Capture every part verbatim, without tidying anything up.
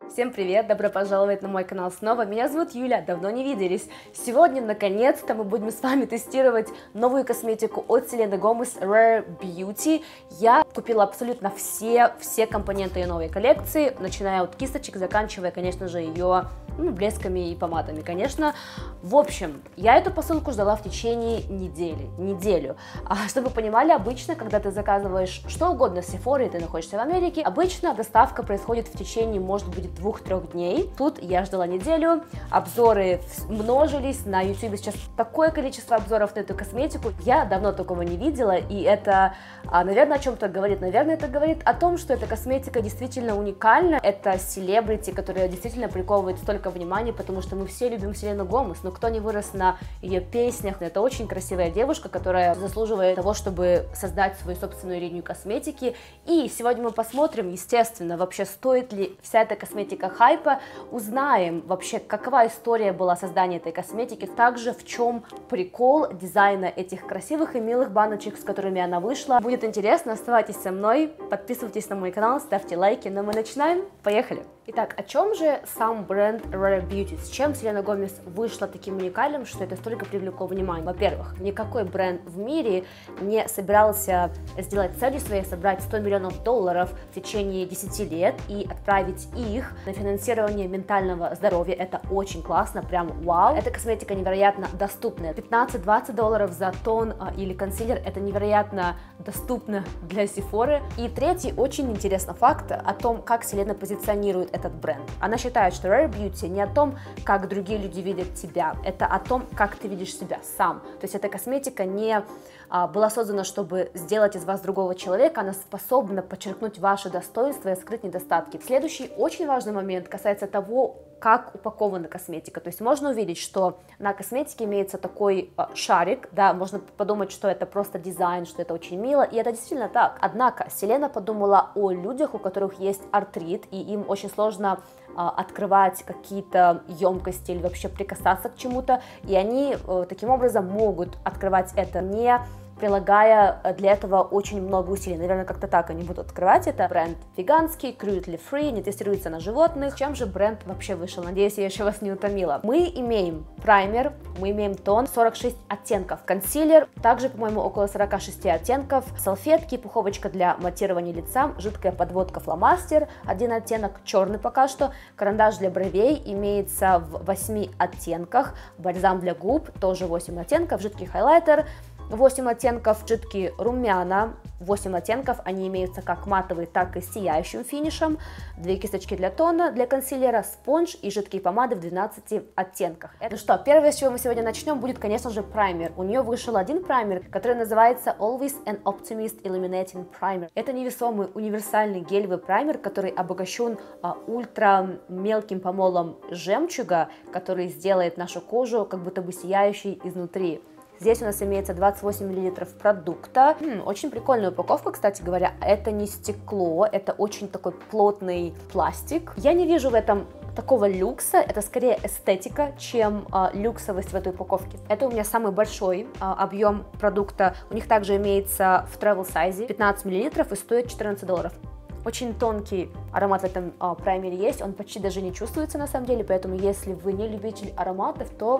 Всем привет, добро пожаловать на мой канал снова, меня зовут Юля, давно не виделись. Сегодня, наконец-то, мы будем с вами тестировать новую косметику от Селены Гомес Rare Beauty. Я купила абсолютно все, все компоненты ее новой коллекции, начиная от кисточек, заканчивая, конечно же, ее ну, блесками и помадами, конечно. В общем, я эту посылку ждала в течение недели, неделю. А чтобы вы понимали, обычно, когда ты заказываешь что угодно с Sephora, и ты находишься в Америке, обычно доставка происходит в течение, может быть, двух-трех дней. Тут я ждала неделю, обзоры множились, на YouTube сейчас такое количество обзоров на эту косметику, я давно такого не видела, и это, наверное, о чем-то говорит, наверное, это говорит о том, что эта косметика действительно уникальна, это селебрити, которая действительно приковывает столько внимания, потому что мы все любим Селену Гомес, но кто не вырос на ее песнях, это очень красивая девушка, которая заслуживает того, чтобы создать свою собственную линию косметики, и сегодня мы посмотрим, естественно, вообще стоит ли вся эта косметика хайпа, узнаем вообще, какова история была создания этой косметики, также в чем прикол дизайна этих красивых и милых баночек, с которыми она вышла. Будет интересно, оставайтесь со мной, подписывайтесь на мой канал, ставьте лайки, но мы начинаем, поехали! Итак, о чем же сам бренд Rare Beauty? С чем Селена Гомес вышла таким уникальным, что это столько привлекло внимание? Во-первых, никакой бренд в мире не собирался сделать целью своей собрать сто миллионов долларов в течение десяти лет и отправить их на финансирование ментального здоровья. Это очень классно, прям вау. Эта косметика невероятно доступная. пятнадцать-двадцать долларов за тон а, или консилер, это невероятно доступно для Sephora. И третий очень интересный факт о том, как Селена позиционирует этот бренд. Она считает, что Rare Beauty не о том, как другие люди видят тебя, это о том, как ты видишь себя сам. То есть эта косметика не а, была создана, чтобы сделать из вас другого человека, она способна подчеркнуть ваши достоинства и скрыть недостатки. Следующий очень важный момент касается того, как упакована косметика. То есть можно увидеть, что на косметике имеется такой э, шарик, да, можно подумать, что это просто дизайн, что это очень мило, и это действительно так. Однако Селена подумала о людях, у которых есть артрит, и им очень сложно э, открывать какие-то емкости или вообще прикасаться к чему-то, и они э, таким образом могут открывать это, не прилагая для этого очень много усилий. Наверное, как-то так они будут открывать это. Бренд веганский, cruelty free, не тестируется на животных. Чем же бренд вообще вышел? Надеюсь, я еще вас не утомила. Мы имеем праймер, мы имеем тон, сорок шесть оттенков. Консилер, также, по-моему, около сорока шести оттенков. Салфетки, пуховочка для матирования лица, жидкая подводка фломастер, один оттенок, черный пока что. Карандаш для бровей имеется в восьми оттенках. Бальзам для губ, тоже восемь оттенков. Жидкий хайлайтер, восемь оттенков, жидкие румяна, восемь оттенков, они имеются как матовые, так и с сияющим финишем, две кисточки для тона, для консилера, спонж и жидкие помады в двенадцати оттенках. Ну что, первое, с чего мы сегодня начнем, будет, конечно же, праймер. У нее вышел один праймер, который называется Always an Optimist Illuminating Primer. Это невесомый универсальный гелевый праймер, который обогащен а, ультра мелким помолом жемчуга, который сделает нашу кожу как будто бы сияющей изнутри. Здесь у нас имеется двадцать восемь миллилитров продукта. М, очень прикольная упаковка, кстати говоря. Это не стекло, это очень такой плотный пластик. Я не вижу в этом такого люкса, это скорее эстетика, чем а, люксовость в этой упаковке. Это у меня самый большой а, объем продукта. У них также имеется в travel size пятнадцать миллилитров и стоит четырнадцать долларов. Очень тонкий аромат в этом а, праймере есть, он почти даже не чувствуется на самом деле, поэтому если вы не любитель ароматов, то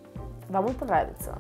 вам он понравится.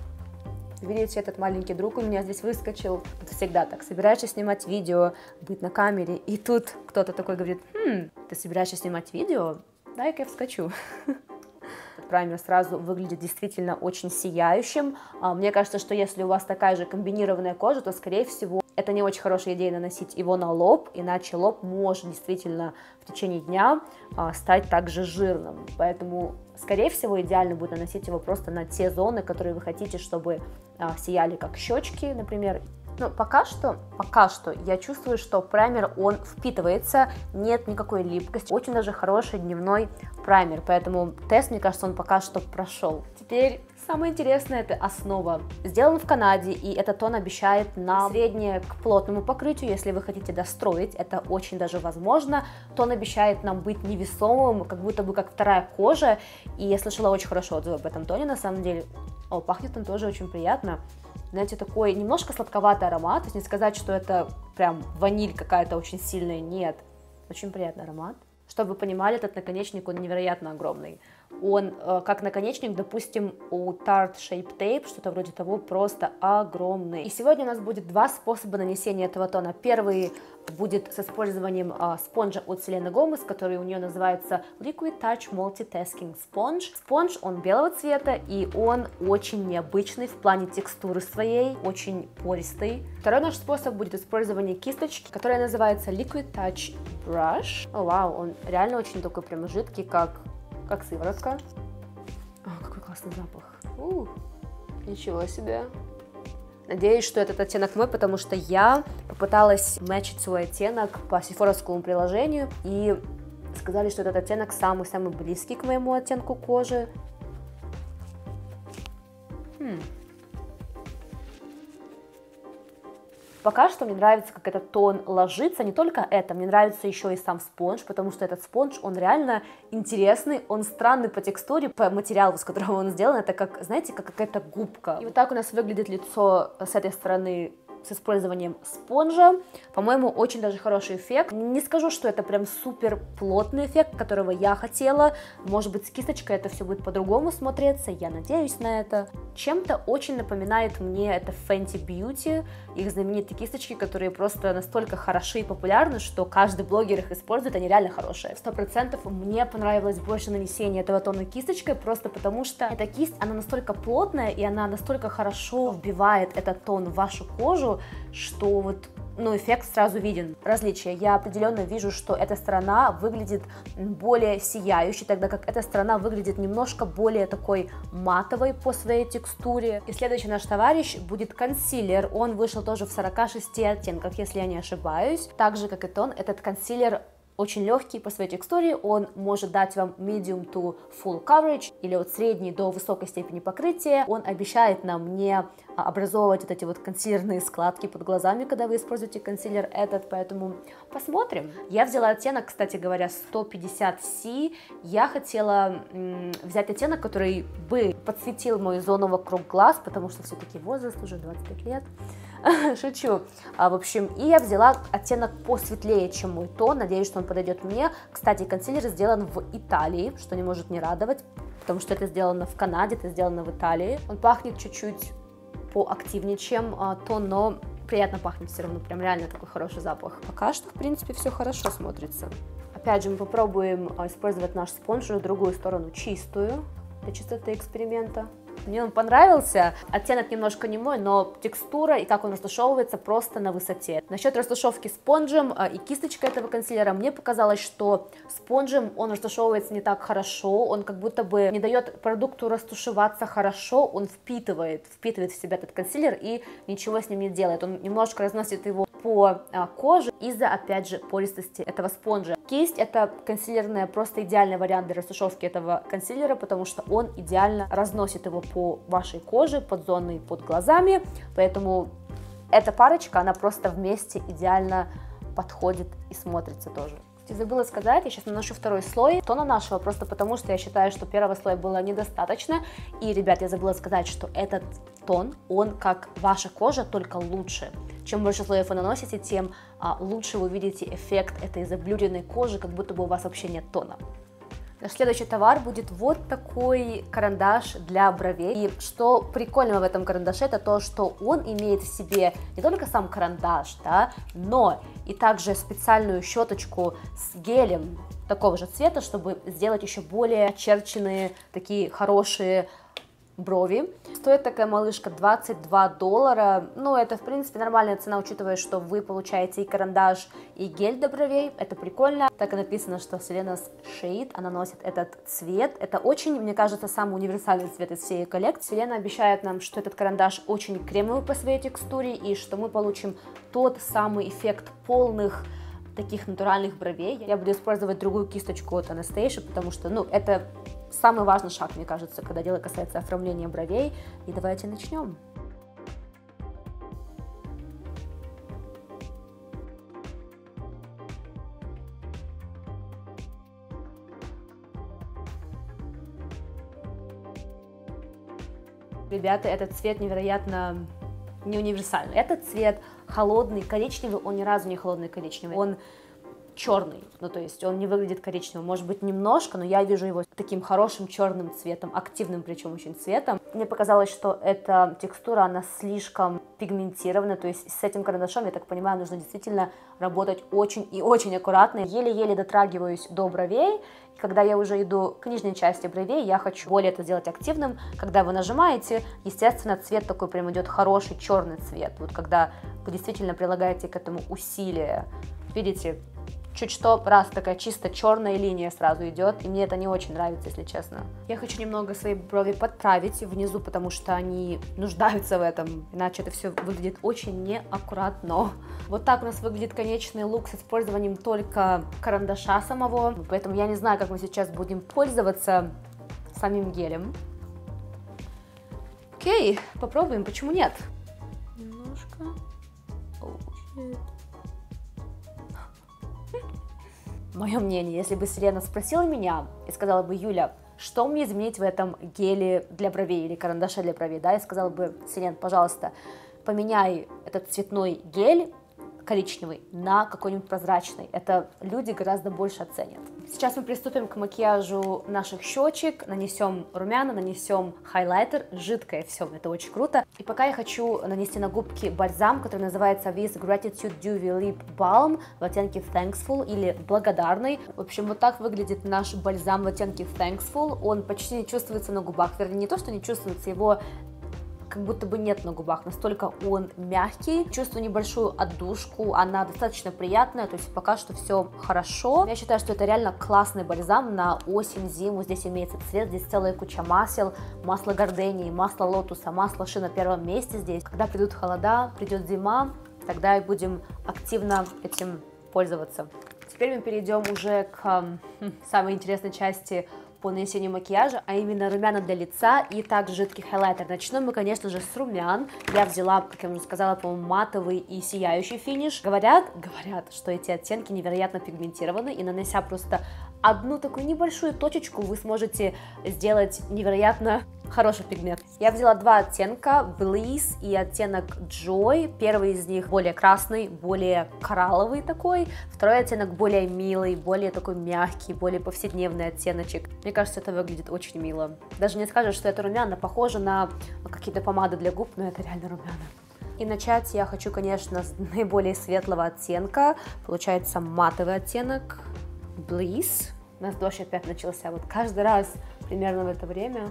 Видите, этот маленький друг у меня здесь выскочил. Это всегда так. Собираешься снимать видео, быть на камере, и тут кто-то такой говорит: хм, ты собираешься снимать видео? Дай-ка я вскочу. Этот праймер сразу выглядит действительно очень сияющим. Мне кажется, что если у вас такая же комбинированная кожа, то, скорее всего, это не очень хорошая идея наносить его на лоб, иначе лоб может действительно в течение дня а, стать также жирным. Поэтому, скорее всего, идеально будет наносить его просто на те зоны, которые вы хотите, чтобы а, сияли, как щечки, например. Но пока что, пока что я чувствую, что праймер, он впитывается, нет никакой липкости. Очень даже хороший дневной праймер, поэтому тест, мне кажется, он пока что прошел. Теперь самое интересное — это основа. Сделан в Канаде, и этот тон обещает нам среднее к плотному покрытию, если вы хотите достроить, это очень даже возможно. Тон обещает нам быть невесомым, как будто бы как вторая кожа, и я слышала очень хорошо отзывы об этом тоне, на самом деле. О, пахнет он тоже очень приятно. Знаете, такой немножко сладковатый аромат, то есть не сказать, что это прям ваниль какая-то очень сильная, нет. Очень приятный аромат. Чтобы вы понимали, этот наконечник, он невероятно огромный. Он, э, как наконечник, допустим, у Tarte Shape Tape, что-то вроде того, просто огромный. И сегодня у нас будет два способа нанесения этого тона. Первый будет с использованием э, спонжа от Selena Gomez, который у нее называется Liquid Touch Multitasking Sponge. Спонж, он белого цвета, и он очень необычный в плане текстуры своей, очень пористый. Второй наш способ будет использование кисточки, которая называется Liquid Touch Brush. О, вау, он реально очень такой прям жидкий, как... как сыворотка. О, какой классный запах. У, ничего себе. Надеюсь, что этот оттенок мой, потому что я попыталась мэчить свой оттенок по сефоровскому приложению, и сказали, что этот оттенок самый-самый близкий к моему оттенку кожи. Хм. Пока что мне нравится, как этот тон ложится, не только это, мне нравится еще и сам спонж, потому что этот спонж, он реально интересный, он странный по текстуре, по материалу, с которого он сделан, это как, знаете, как какая-то губка. И вот так у нас выглядит лицо с этой стороны с использованием спонжа. По-моему, очень даже хороший эффект. Не скажу, что это прям супер плотный эффект, которого я хотела. Может быть, с кисточкой это все будет по-другому смотреться, я надеюсь на это. Чем-то очень напоминает мне это Fenty Beauty, их знаменитые кисточки, которые просто настолько хороши и популярны, что каждый блогер их использует, они реально хорошие. Сто процентов мне понравилось больше нанесение этого тона кисточкой, просто потому что эта кисть, она настолько плотная, и она настолько хорошо вбивает этот тон в вашу кожу, что вот, ну, эффект сразу виден. Различия. Я определенно вижу, что эта сторона выглядит более сияющей, тогда как эта сторона выглядит немножко более такой матовой по своей текстуре. И следующий наш товарищ будет консилер. Он вышел тоже в сорока шести оттенках, если я не ошибаюсь. Так же, как и тон, этот консилер очень легкий по своей текстуре, он может дать вам medium to full coverage, или от средней до высокой степени покрытия. Он обещает нам не образовывать вот эти вот консилерные складки под глазами, когда вы используете консилер этот, поэтому посмотрим. Я взяла оттенок, кстати говоря, сто пятьдесят си. Я хотела м, взять оттенок, который бы подсветил мою зону вокруг глаз, потому что все-таки возраст уже двадцать пять лет. Шучу. А, в общем, и я взяла оттенок посветлее, чем мой тон. Надеюсь, что он подойдет мне. Кстати, консилер сделан в Италии, что не может не радовать, потому что это сделано в Канаде, это сделано в Италии. Он пахнет чуть-чуть поактивнее, чем а, тон, но приятно пахнет все равно. Прям реально такой хороший запах. Пока что, в принципе, все хорошо смотрится. Опять же, мы попробуем а, использовать наш спонж в другую сторону, чистую, для чистоты эксперимента. Мне он понравился, оттенок немножко не мой, но текстура и как он растушевывается просто на высоте. Насчет растушевки спонжем и кисточкой этого консилера, мне показалось, что спонжем он растушевывается не так хорошо, он как будто бы не дает продукту растушеваться хорошо, он впитывает, впитывает в себя этот консилер и ничего с ним не делает, он немножко разносит его по а, коже из-за, опять же, пористости этого спонжа. Кисть — это консилерная, просто идеальный вариант для растушевки этого консилера, потому что он идеально разносит его по вашей коже, под зоной под глазами, поэтому эта парочка, она просто вместе идеально подходит и смотрится тоже. Забыла сказать, я сейчас наношу второй слой тона нашего, просто потому что я считаю, что первого слоя было недостаточно. И, ребят, я забыла сказать, что этот тон, он как ваша кожа, только лучше. Чем больше слоев вы наносите, тем а, лучше вы видите эффект этой заблюренной кожи, как будто бы у вас вообще нет тона. Наш следующий товар будет вот такой карандаш для бровей. И что прикольного в этом карандаше, это то, что он имеет в себе не только сам карандаш, да, но и также специальную щеточку с гелем такого же цвета, чтобы сделать еще более очерченные, такие хорошие брови. Стоит такая малышка двадцать два доллара, ну это в принципе нормальная цена, учитывая, что вы получаете и карандаш, и гель для бровей, это прикольно. Так и написано, что Selena's Shade, она носит этот цвет, это очень, мне кажется, самый универсальный цвет из всей коллекции. Selena обещает нам, что этот карандаш очень кремовый по своей текстуре, и что мы получим тот самый эффект полных таких натуральных бровей. Я буду использовать другую кисточку от Anastasia, потому что, ну, это самый важный шаг, мне кажется, когда дело касается оформления бровей. И давайте начнем. Ребята, этот цвет невероятно не универсальный. Этот цвет холодный, коричневый, он ни разу не холодный коричневый. Он черный, ну то есть он не выглядит коричневым, может быть немножко, но я вижу его таким хорошим черным цветом, активным причем очень цветом. Мне показалось, что эта текстура, она слишком пигментирована, то есть с этим карандашом, я так понимаю, нужно действительно работать очень и очень аккуратно. Еле-еле дотрагиваюсь до бровей, и когда я уже иду к нижней части бровей, я хочу более это сделать активным. Когда вы нажимаете, естественно, цвет такой прям идет хороший черный цвет, вот когда вы действительно прилагаете к этому усилия. Видите, чуть что, раз такая чисто черная линия сразу идет, и мне это не очень нравится, если честно. Я хочу немного свои брови подправить внизу, потому что они нуждаются в этом, иначе это все выглядит очень неаккуратно. Вот так у нас выглядит конечный лук с использованием только карандаша самого, поэтому я не знаю, как мы сейчас будем пользоваться самим гелем. Окей, попробуем, почему нет? Немножко. Oh, Мое мнение, если бы Селена спросила меня и сказала бы: Юля, что мне изменить в этом геле для бровей или карандаше для бровей, да, я сказала бы: Селен, пожалуйста, поменяй этот цветной гель коричневый на какой-нибудь прозрачный, это люди гораздо больше оценят. Сейчас мы приступим к макияжу наших щечек, нанесем румяна, нанесем хайлайтер, жидкое все, это очень круто. И пока я хочу нанести на губки бальзам, который называется With Gratitude Dewy Lip Balm в оттенке Thankful или Благодарный. В общем, вот так выглядит наш бальзам в оттенке Thankful, он почти не чувствуется на губах, вернее, не то, что не чувствуется, его как будто бы нет на губах, настолько он мягкий. Чувствую небольшую отдушку, она достаточно приятная, то есть пока что все хорошо. Я считаю, что это реально классный бальзам на осень, зиму. Здесь имеется цвет, здесь целая куча масел, масло гордении, масло лотуса, масло ши на первом месте здесь. Когда придут холода, придет зима, тогда и будем активно этим пользоваться. Теперь мы перейдем уже к хм, самой интересной части по нанесению макияжа, а именно румяна для лица и также жидкий хайлайтер. Начнем мы, конечно же, с румян. Я взяла, как я уже сказала, по-моему, матовый и сияющий финиш. Говорят, говорят, что эти оттенки невероятно пигментированы, и нанося просто одну такую небольшую точечку, вы сможете сделать невероятно хороший пигмент. Я взяла два оттенка, Bliss и оттенок Joy. Первый из них более красный, более коралловый такой. Второй оттенок более милый, более такой мягкий, более повседневный оттеночек. Мне кажется, это выглядит очень мило. Даже не скажешь, что это румяна, похоже на какие-то помады для губ, но это реально румяна. И начать я хочу, конечно, с наиболее светлого оттенка. Получается матовый оттенок Bliss. У нас дождь опять начался. Вот каждый раз примерно в это время.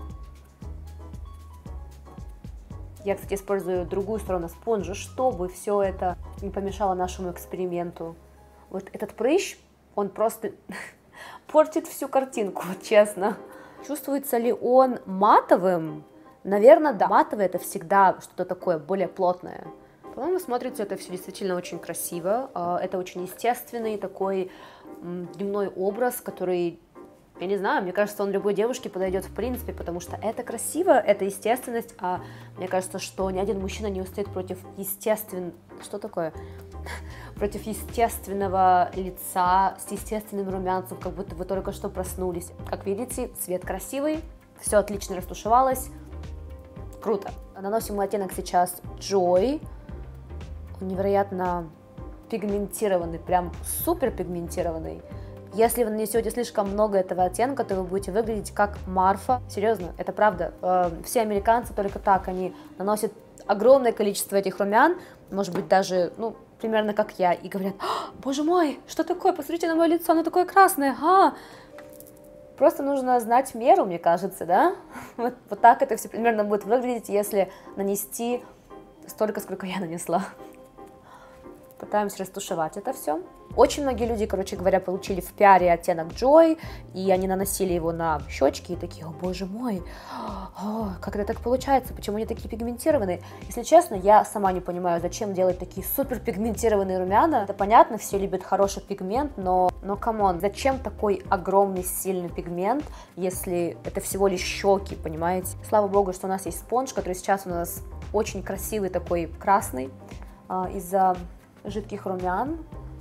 Я, кстати, использую другую сторону спонжа, чтобы все это не помешало нашему эксперименту. Вот этот прыщ, он просто портит всю картинку, вот честно. Чувствуется ли он матовым? Наверное, да. Матовый — это всегда что-то такое более плотное. По-моему, смотрится это все действительно очень красиво. Это очень естественный такой дневной образ, который... Я не знаю, мне кажется, он любой девушке подойдет в принципе, потому что это красиво, это естественность, а мне кажется, что ни один мужчина не устоит против естествен... Что такое? Против естественного лица, с естественным румянцем, как будто вы только что проснулись. Как видите, цвет красивый, все отлично растушевалось, круто. Наносим мы оттенок сейчас Joy, он невероятно пигментированный, прям супер пигментированный. Если вы нанесете слишком много этого оттенка, то вы будете выглядеть как Марфа. Серьезно, это правда. Все американцы только так, они наносят огромное количество этих румян, может быть, даже, ну, примерно как я, и говорят: боже мой, что такое, посмотрите на мое лицо, оно такое красное, а! Просто нужно знать меру, мне кажется, да? Вот, вот так это все примерно будет выглядеть, если нанести столько, сколько я нанесла. Пытаемся растушевать это все. Очень многие люди, короче говоря, получили в пиаре оттенок Joy, и они наносили его на щечки и такие: о боже мой, о, как это так получается, почему они такие пигментированные? Если честно, я сама не понимаю, зачем делать такие супер пигментированные румяна. Это понятно, все любят хороший пигмент, но, но камон, зачем такой огромный сильный пигмент, если это всего лишь щеки, понимаете? Слава богу, что у нас есть спонж, который сейчас у нас очень красивый, такой красный, а, из-за жидких румян.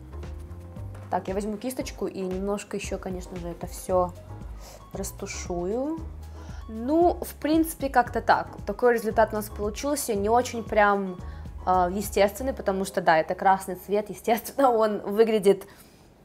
Так, я возьму кисточку и немножко еще, конечно же, это все растушую. Ну, в принципе, как-то так. Такой результат у нас получился, не очень прям э, естественный, потому что, да, это красный цвет, естественно, он выглядит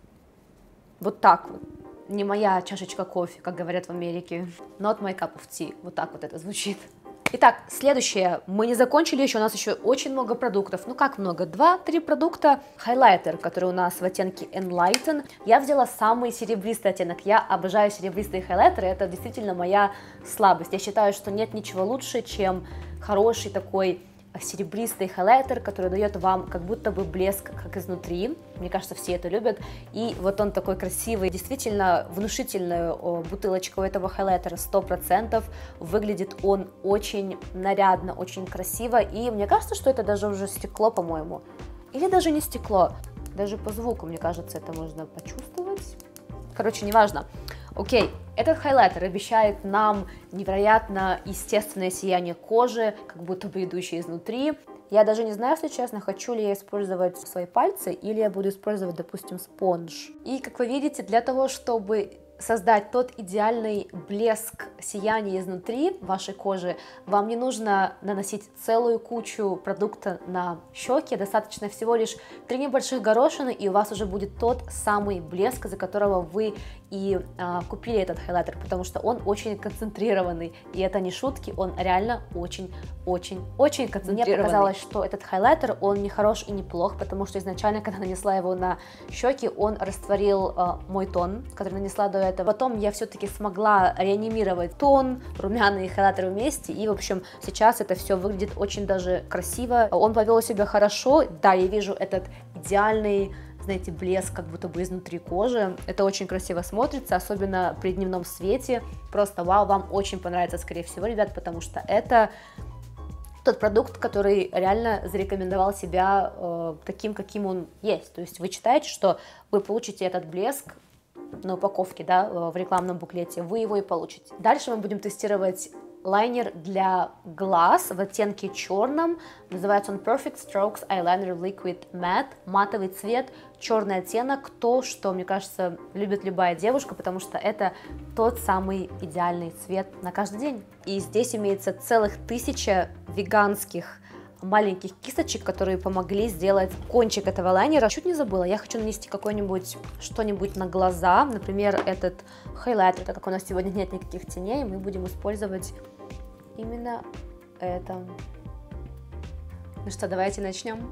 Вот так вот. Не моя чашечка кофе, как говорят в Америке. Not my cup of tea. Вот так вот это звучит. Итак, следующее. Мы не закончили еще, у нас еще очень много продуктов. Ну как много? Два-три продукта. Хайлайтер, который у нас в оттенке Enlighten. Я взяла самый серебристый оттенок. Я обожаю серебристые хайлайтеры, это действительно моя слабость. Я считаю, что нет ничего лучше, чем хороший такой серебристый хайлайтер, который дает вам как будто бы блеск как изнутри. Мне кажется, все это любят. И вот он такой красивый, действительно внушительную бутылочку этого хайлайтера сто процентов. Выглядит он очень нарядно, очень красиво. И мне кажется, что это даже уже стекло, по-моему. Или даже не стекло. Даже по звуку, мне кажется, это можно почувствовать. Короче, неважно. Окей, этот хайлайтер обещает нам невероятно естественное сияние кожи, как будто бы идущее изнутри. Я даже не знаю, если честно, хочу ли я использовать свои пальцы, или я буду использовать, допустим, спонж. И, как вы видите, для того, чтобы создать тот идеальный блеск, сияние изнутри вашей кожи, вам не нужно наносить целую кучу продукта на щеки, достаточно всего лишь три небольших горошины, и у вас уже будет тот самый блеск, из-за которого вы и а, купили этот хайлайтер, потому что он очень концентрированный, и это не шутки, он реально очень-очень-очень концентрированный. Мне показалось, что этот хайлайтер, он не хорош и не плох, потому что изначально, когда нанесла его на щеки, он растворил а, мой тон, который нанесла до этого. Потом я все-таки смогла реанимировать тон, румяна и хайлайтер вместе, и, в общем, сейчас это все выглядит очень даже красиво. Он повел себя хорошо, да, я вижу этот идеальный, знаете, блеск как будто бы изнутри кожи. Это очень красиво смотрится, особенно при дневном свете. Просто вау, вам очень понравится, скорее всего, ребят, потому что это тот продукт, который реально зарекомендовал себя э, таким, каким он есть. То есть вы читаете, что вы получите этот блеск на упаковке, да, в рекламном буклете, вы его и получите. Дальше мы будем тестировать лайнер для глаз в оттенке черном. Называется он Perfect Strokes Eyeliner Liquid Matte. Матовый цвет, черный оттенок. То, что, мне кажется, любит любая девушка, потому что это тот самый идеальный цвет на каждый день. И здесь имеется целых тысяча веганских маленьких кисточек, которые помогли сделать кончик этого лайнера. Чуть не забыла, я хочу нанести какой-нибудь что-нибудь на глаза, например, этот хайлайтер, так как у нас сегодня нет никаких теней, мы будем использовать именно это. Ну что, давайте начнем.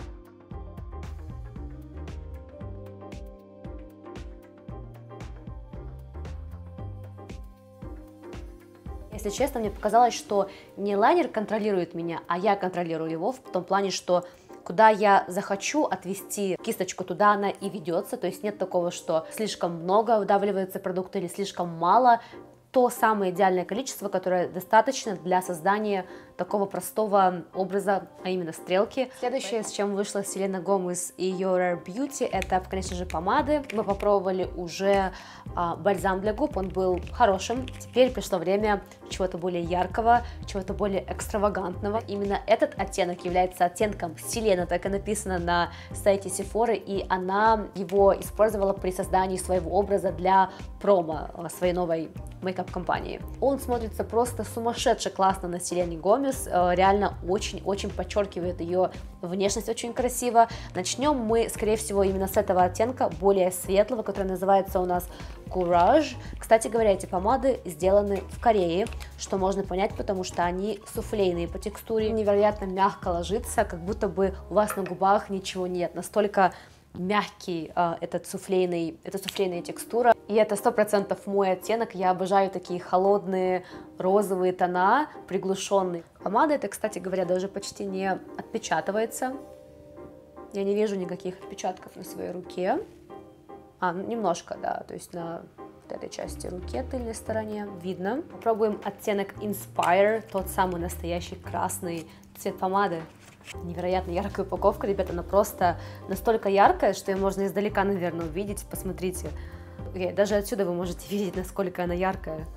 Если честно, мне показалось, что не лайнер контролирует меня, а я контролирую его, в том плане, что куда я захочу отвести кисточку, туда она и ведется, то есть нет такого, что слишком много вдавливается продукта или слишком мало. То самое идеальное количество, которое достаточно для создания такого простого образа, а именно стрелки. Следующее, с чем вышла Селена Гомес и ее Rare Beauty, это, конечно же, помады. Мы попробовали уже а, бальзам для губ, он был хорошим. Теперь пришло время чего-то более яркого, чего-то более экстравагантного. Именно этот оттенок является оттенком Селена, так и написано на сайте Sephora, и она его использовала при создании своего образа для промо своей новой мейкап-компании. Он смотрится просто сумасшедше классно на Селене Гомес, реально очень-очень подчеркивает ее внешность очень красиво. Начнем мы, скорее всего, именно с этого оттенка, более светлого, который называется у нас Courage. Кстати говоря, эти помады сделаны в Корее, что можно понять, потому что они суфлейные по текстуре, невероятно мягко ложится, как будто бы у вас на губах ничего нет, настолько мягкий э, этот суфлейный, эта суфлейная текстура. И это сто процентов мой оттенок. Я обожаю такие холодные розовые тона, приглушенные. Помада эта, кстати говоря, даже почти не отпечатывается. Я не вижу никаких отпечатков на своей руке. А, немножко, да, то есть на вот этой части руки, тыльной стороне видно. Попробуем оттенок Inspire, тот самый настоящий красный цвет помады. Невероятно яркая упаковка, ребята, она просто настолько яркая, что ее можно издалека, наверное, увидеть. Посмотрите, okay, даже отсюда вы можете видеть, насколько она яркая.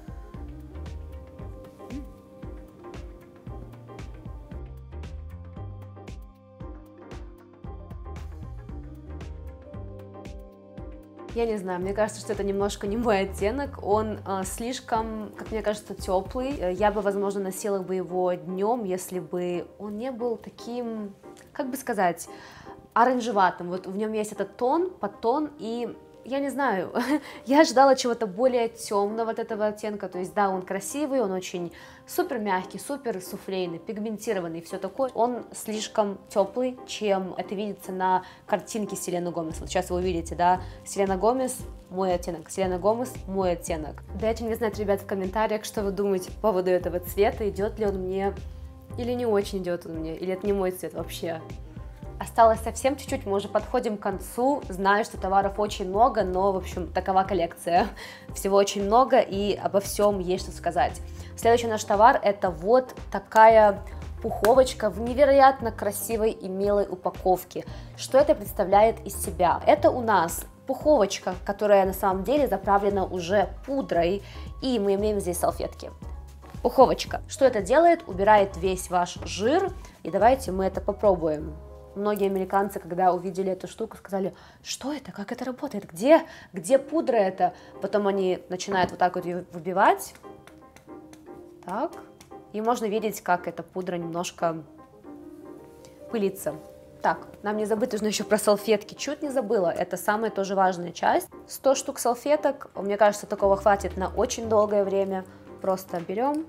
Я не знаю, мне кажется, что это немножко не мой оттенок, он э, слишком, как мне кажется, теплый. Я бы, возможно, носила бы его днем, если бы он не был таким, как бы сказать, оранжеватым. Вот в нем есть этот тон, подтон и я не знаю, я ожидала чего-то более темного от этого оттенка, то есть, да, он красивый, он очень супер мягкий, супер суфлейный, пигментированный, все такое. Он слишком теплый, чем это видится на картинке Селены Гомес. Вот сейчас вы увидите, да, Селена Гомес, мой оттенок, Селена Гомес, мой оттенок. Дайте мне знать, ребят, в комментариях, что вы думаете по поводу этого цвета, идет ли он мне или не очень идет он мне, или это не мой цвет вообще. Осталось совсем чуть-чуть, мы уже подходим к концу. Знаю, что товаров очень много, но, в общем, такова коллекция. Всего очень много, и обо всем есть что сказать. Следующий наш товар — это вот такая пуховочка в невероятно красивой и милой упаковке. Что это представляет из себя? Это у нас пуховочка, которая на самом деле заправлена уже пудрой, и мы имеем здесь салфетки. Пуховочка. Что это делает? Убирает весь ваш жир, и давайте мы это попробуем. Многие американцы, когда увидели эту штуку, сказали, что это, как это работает, где, где пудра это? Потом они начинают вот так вот ее выбивать, так, и можно видеть, как эта пудра немножко пылится. Так, нам не забыть, нужно еще про салфетки, чуть не забыла, это самая тоже важная часть. сто штук салфеток, мне кажется, такого хватит на очень долгое время. Просто берем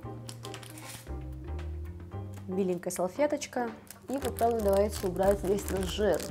миленькая салфеточка. И попробуем, давайте, убрать весь наш жир.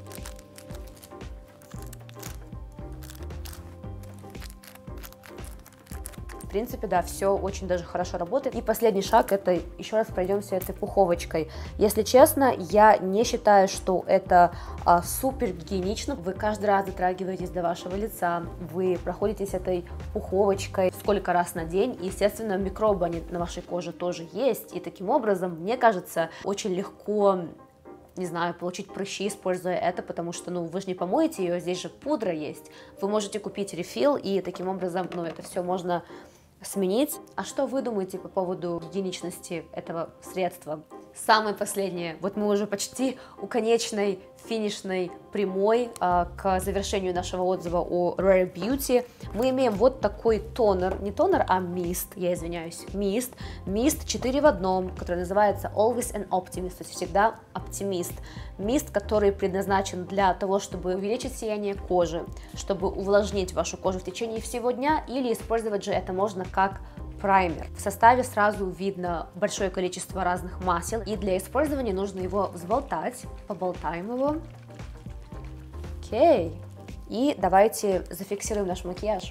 В принципе, да, все очень даже хорошо работает. И последний шаг — это еще раз пройдемся этой пуховочкой. Если честно, я не считаю, что это а, супер гигиенично. Вы каждый раз дотрагиваетесь до вашего лица, вы проходитесь этой пуховочкой сколько раз на день. И, естественно, микробы они на вашей коже тоже есть. И таким образом, мне кажется, очень легко, не знаю, получить прыщи, используя это, потому что, ну, вы же не помоете ее, здесь же пудра есть. Вы можете купить рефил, и таким образом, ну, это все можно сменить. А что вы думаете по поводу гигиеничности этого средства? Самое последнее, вот мы уже почти у конечной финишной прямой а, к завершению нашего отзыва о Rare Beauty. Мы имеем вот такой тонер, не тонер, а мист, я извиняюсь, мист, мист четыре в одном, который называется Always an Optimist, то есть всегда оптимист. Мист, который предназначен для того, чтобы увеличить сияние кожи, чтобы увлажнить вашу кожу в течение всего дня, или использовать же это можно как праймер. В составе сразу видно большое количество разных масел, и для использования нужно его взболтать. Поболтаем его. Окей. И давайте зафиксируем наш макияж.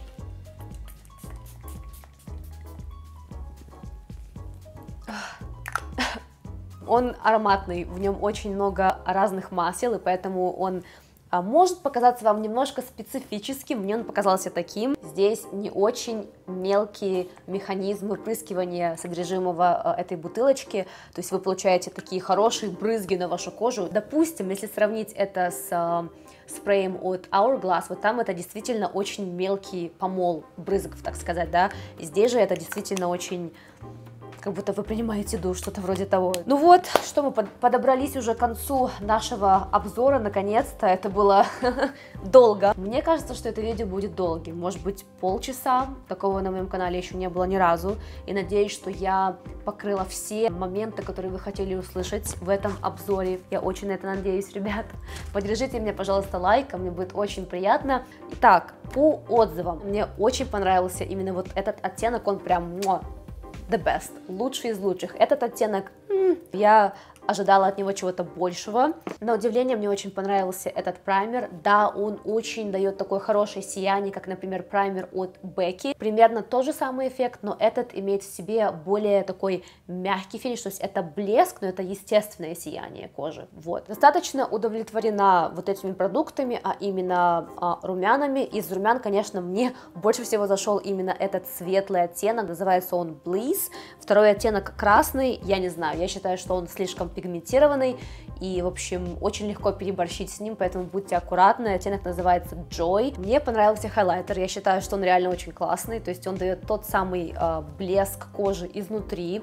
Он ароматный, в нем очень много разных масел, и поэтому он а, может показаться вам немножко специфическим. Мне он показался таким. Здесь не очень мелкие механизмы впрыскивания содержимого а, этой бутылочки, то есть вы получаете такие хорошие брызги на вашу кожу. Допустим, если сравнить это с а, спреем от Hourglass, вот там это действительно очень мелкий помол брызгов, так сказать, да. И здесь же это действительно очень, как будто вы принимаете душ, что-то вроде того. Ну вот, что мы подобрались уже к концу нашего обзора, наконец-то. Это было долго. Мне кажется, что это видео будет долгим, может быть, полчаса. Такого на моем канале еще не было ни разу. И надеюсь, что я покрыла все моменты, которые вы хотели услышать в этом обзоре. Я очень на это надеюсь, ребята. Поддержите меня, пожалуйста, лайком, мне будет очень приятно. Итак, по отзывам. Мне очень понравился именно вот этот оттенок, он прям the best, лучший из лучших. Этот оттенок, я ожидала от него чего-то большего. На удивление, мне очень понравился этот праймер. Да, он очень дает такое хорошее сияние, как, например, праймер от Becky. Примерно тот же самый эффект, но этот имеет в себе более такой мягкий финиш, то есть это блеск, но это естественное сияние кожи. Вот. Достаточно удовлетворена вот этими продуктами, а именно а, румянами. Из румян, конечно, мне больше всего зашел именно этот светлый оттенок, называется он Bliss. Второй оттенок красный, я не знаю, я считаю, что он слишком пигментированный, и, в общем, очень легко переборщить с ним, поэтому будьте аккуратны. Оттенок называется Joy. Мне понравился хайлайтер, я считаю, что он реально очень классный, то есть он дает тот самый э, блеск кожи изнутри,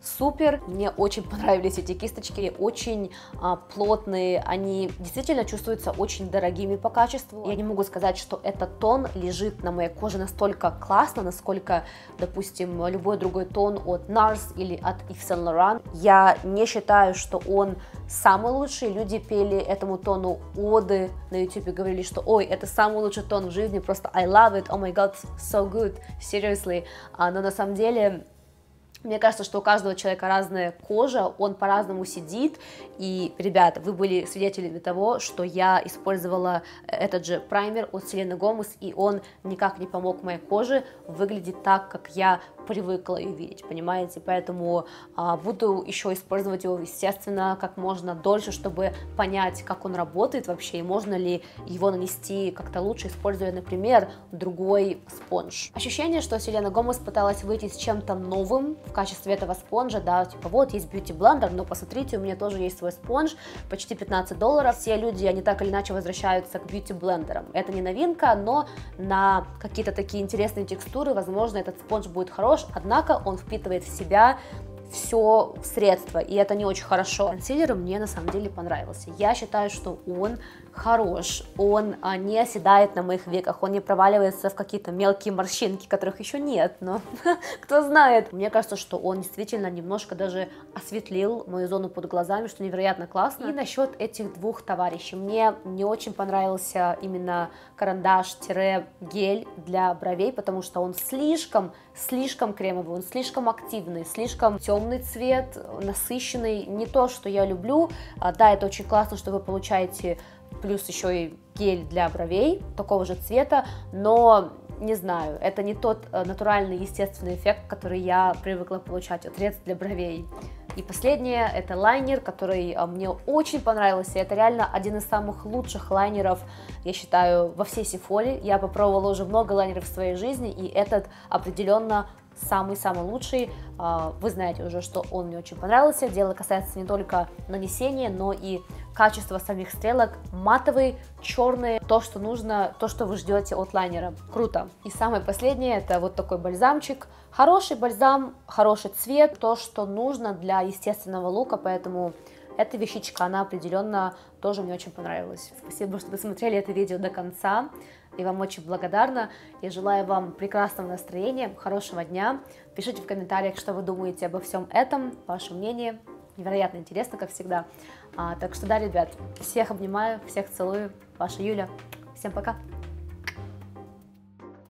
супер. Мне очень понравились эти кисточки, очень а, плотные, они действительно чувствуются очень дорогими по качеству. Я не могу сказать, что этот тон лежит на моей коже настолько классно, насколько, допустим, любой другой тон от Nars или от Yves Saint Laurent. Я не считаю, что он самый лучший. Люди пели этому тону оды на ютубе, говорили, что ой, это самый лучший тон в жизни, просто I love it, oh my god, so good, seriously. А, но на самом деле, мне кажется, что у каждого человека разная кожа, он по-разному сидит, и, ребята, вы были свидетелями того, что я использовала этот же праймер от Селены Гомес, и он никак не помог моей коже выглядеть так, как я привыкла ее видеть, понимаете, поэтому а, буду еще использовать его, естественно, как можно дольше, чтобы понять, как он работает вообще, и можно ли его нанести как-то лучше, используя, например, другой спонж. Ощущение, что Селена Гомес пыталась выйти с чем-то новым в качестве этого спонжа, да, типа вот есть Beauty Blender, но посмотрите, у меня тоже есть свой спонж, почти пятнадцать долларов, все люди, они так или иначе возвращаются к Beauty Blenderам, это не новинка, но на какие-то такие интересные текстуры, возможно, этот спонж будет хорош, однако он впитывает в себя все средство, и это не очень хорошо. Консилер мне на самом деле понравился. Я считаю, что он хорош, он а, не оседает на моих веках, он не проваливается в какие-то мелкие морщинки, которых еще нет, но кто знает. Мне кажется, что он действительно немножко даже осветлил мою зону под глазами, что невероятно классно. И насчет этих двух товарищей, мне не очень понравился именно карандаш-гель для бровей, потому что он слишком, слишком кремовый, он слишком активный, слишком темный цвет, насыщенный, не то, что я люблю. Да, это очень классно, что вы получаете плюс еще и гель для бровей такого же цвета, но не знаю, это не тот натуральный естественный эффект, который я привыкла получать от средств для бровей. И последнее, это лайнер, который мне очень понравился, это реально один из самых лучших лайнеров, я считаю, во всей Сефоре. Я попробовала уже много лайнеров в своей жизни, и этот определенно самый-самый лучший. Вы знаете уже, что он мне очень понравился. Дело касается не только нанесения, но и качества самих стрелок. Матовые, черные, то, что нужно, то, что вы ждете от лайнера. Круто. И самое последнее, это вот такой бальзамчик. Хороший бальзам, хороший цвет, то, что нужно для естественного лука, поэтому эта вещичка, она определенно тоже мне очень понравилась. Спасибо, что досмотрели это видео до конца. Я вам очень благодарна. Я желаю вам прекрасного настроения, хорошего дня. Пишите в комментариях, что вы думаете обо всем этом, ваше мнение. Невероятно интересно, как всегда. А, так что да, ребят, всех обнимаю, всех целую. Ваша Юля. Всем пока.